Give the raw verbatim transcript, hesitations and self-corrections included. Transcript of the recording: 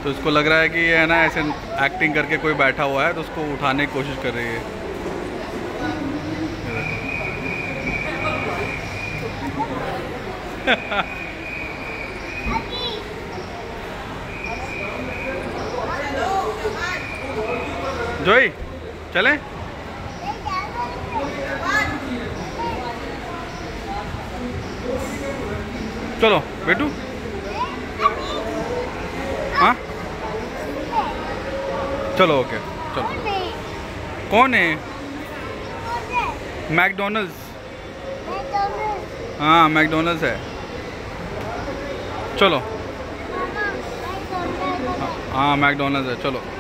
तो इसको लग रहा है कि ये है ना ऐसे एक्टिंग करके कोई बैठा हुआ है, तो उसको उठाने की कोशिश कर रही है। जोई चलें? चलो बेटू। हाँ चलो ओके चलो। कौन है? मैकडोनल्ड्स। हाँ मैकडोनल्ड्स है। चलो हाँ मैकडोनल्ड्स है चलो।